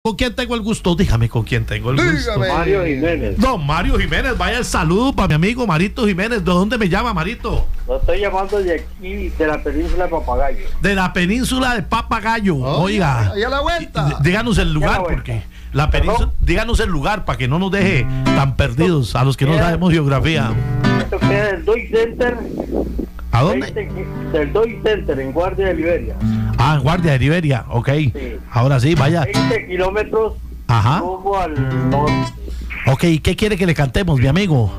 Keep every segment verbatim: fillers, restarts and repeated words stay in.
¿Con quién tengo el gusto? Dígame con quién tengo el gusto. Dígame. Mario Jiménez. Don Mario Jiménez, vaya el saludo para mi amigo Marito Jiménez. ¿De dónde me llama, Marito? Lo estoy llamando de aquí, de la península de Papagayo. De la península de Papagayo. Oh, Oiga. ahí a la vuelta. Díganos el lugar, porque la península, díganos el lugar para que no nos deje tan perdidos a los que no sabemos geografía. Esto queda del Doi Center. ¿A dónde? Del Doi Center, en Guardia de Liberia. Ah, en Guardia de Liberia, ok. Sí. Ahora sí, vaya. veinte kilómetros. Ajá. Rumbo al norte. Ok, ¿qué quiere que le cantemos, mi amigo?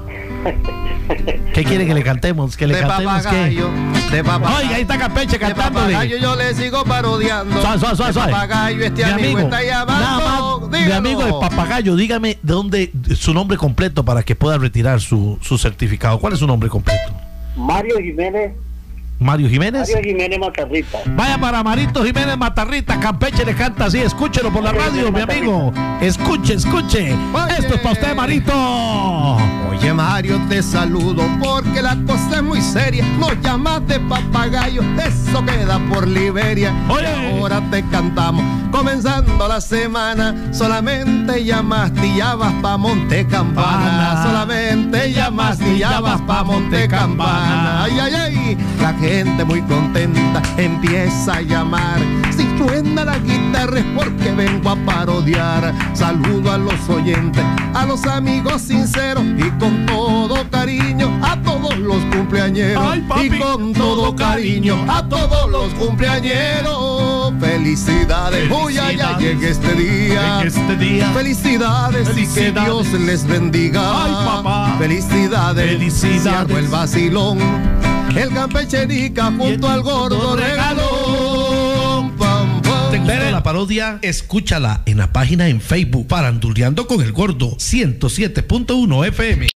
¿Qué quiere que le cantemos? ¿Que le De cantemos papagayo, qué? de papagayo. Oiga, ahí está Campeche De cantándole. papagayo yo le sigo parodiando. Suave, suave, suave, De suave. papagayo este Mi amigo, amigo, está llamando. nada más, mi Dígalo. amigo de Papagayo, dígame de dónde, su nombre completo para que pueda retirar su, su certificado. ¿Cuál es su nombre completo? Mario Jiménez. Mario Jiménez. Mario Jiménez Matarrita. Vaya para Marito Jiménez Matarrita, Campeche le canta así, escúchelo por la radio, mi amigo. Escuche, escuche. Oye. Esto es para usted, Marito. Oye Mario, te saludo porque la cosa es muy seria. No llamas de papagayo, eso queda por Liberia. Oye. Y ahora te cantamos, comenzando la semana. Solamente llamaste y ya vas pa' Montecampana. Pana. Solamente llamaste y ya vas pa' Montecampana. Ay, ay, ay, la gente muy contenta empieza a llamar. Si suena la guitarra es porque vengo a parodiar. Saludo a los oyentes, a los amigos sinceros y con todo cariño a todos los cumpleañeros. Ay, papi. Y con todo cariño a todos los cumpleañeros. Felicidades, uy, ay, ya llegue este día. En este día. Felicidades, y que Felicidades. Dios les bendiga. Ay, papá. Felicidades, Felicidades. cierro el vacilón. El campechenica junto al gordo regalón. Pam, pam. ¿Te gustó la parodia? Escúchala en la página en Facebook Faranduleando con el Gordo ciento siete punto uno F M.